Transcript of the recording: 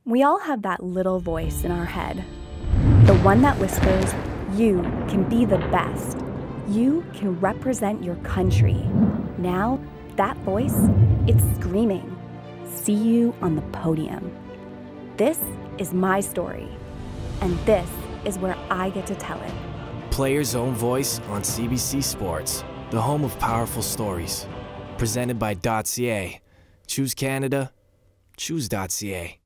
We all have that little voice in our head. The one that whispers, you can be the best. You can represent your country. Now, that voice, it's screaming, see you on the podium. This is my story, and this is where I get to tell it. Players' Own Voice on CBC Sports, the home of powerful stories. Presented by .ca. Choose Canada. Choose .ca.